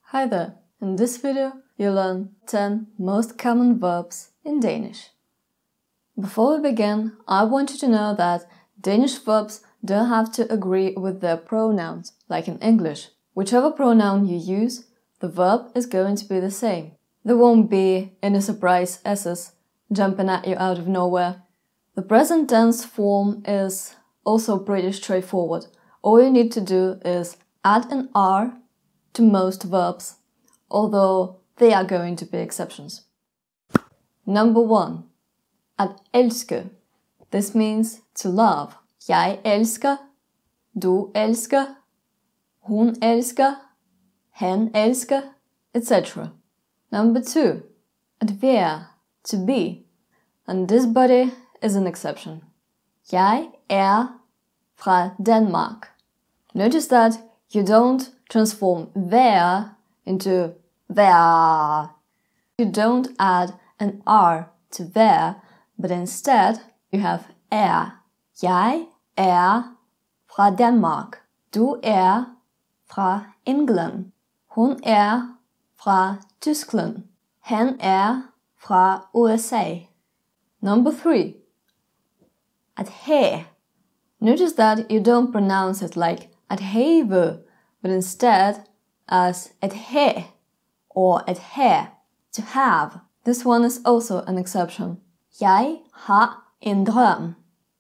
Hi there! In this video, you'll learn 10 most common verbs in Danish. Before we begin, I want you to know that Danish verbs don't have to agree with their pronouns, like in English. Whichever pronoun you use, the verb is going to be the same. There won't be any surprise S's jumping at you out of nowhere. The present tense form is also pretty straightforward. All you need to do is add an R to most verbs, although there are going to be exceptions. Number 1. At elske. This means to love. Jeg elsker, du elsker, hun elsker, han elsker, etc. Number 2. At være, to be. And this body is an exception. Jeg fra Denmark. Notice that you don't transform være into vær. You don't add an R to være, but instead you have Jeg fra Danmark. Du fra England. Hun fra Tyskland. Han fra USA. Number 3. At have. Notice that you don't pronounce it like at have, but instead as at have or at have, to have. This one is also an exception. Jeg har en drøm.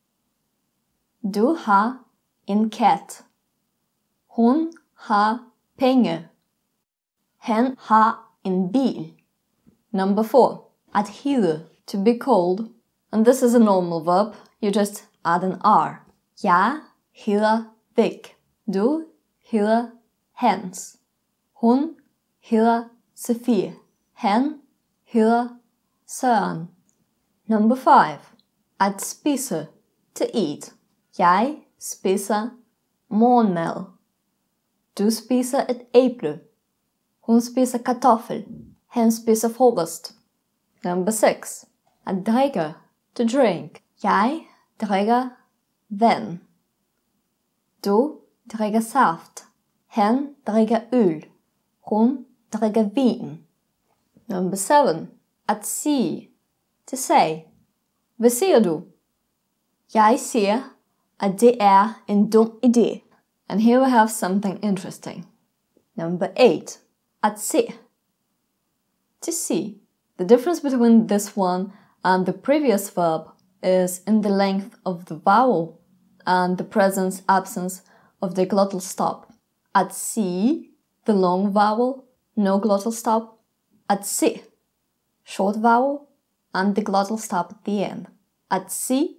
Du har en kat. Hun har penge. Han har en bil. Number 4. At hede, to be cold. And this is a normal verb, you just add an R. Jeg hedder Vic. Du hedder Hans. Hun hedder Sofie. Han hedder Søren. Number 5. At spise, to eat. Jeg spiser morgenmad. Du spiser et æble. Hun spiser kartoffel. Han spiser frokost. Number 6. At drikke, to drink. Jeg drikker vand. Du drikker saft. Han drikker øl. Hun drikker vin. Number 7. At sige, to say. Hvad siger du? Jeg siger, at det en dum idé. And here we have something interesting. Number 8. At se. To see. The difference between this one and the previous verb is in the length of the vowel and the presence-absence of the glottal stop. At see, the long vowel, no glottal stop. At se, short vowel, and the glottal stop at the end. At se.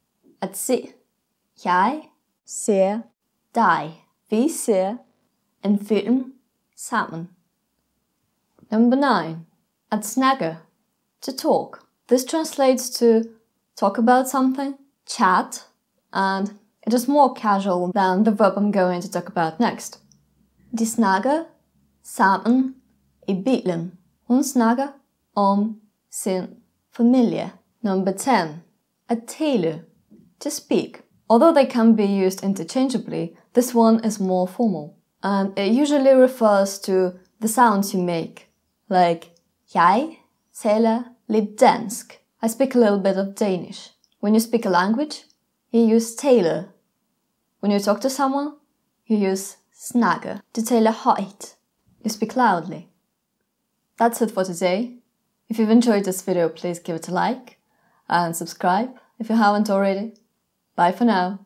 Jeg ser dig. Vi ser en film sammen. Number 9. At snakke, to talk. This translates to talk about something, chat, and it is more casual than the verb I'm going to talk about next. De snakker sammen i bilen. Hun snakker om sin familie. Number 10. At tale, to speak. Although they can be used interchangeably, this one is more formal. And it usually refers to the sounds you make, like jeg taler lidt dansk. I speak a little bit of Danish. When you speak a language, you use tale. When you talk to someone, you use snakke. To tale højt. You speak loudly. That's it for today. If you've enjoyed this video, please give it a like and subscribe if you haven't already. Bye for now.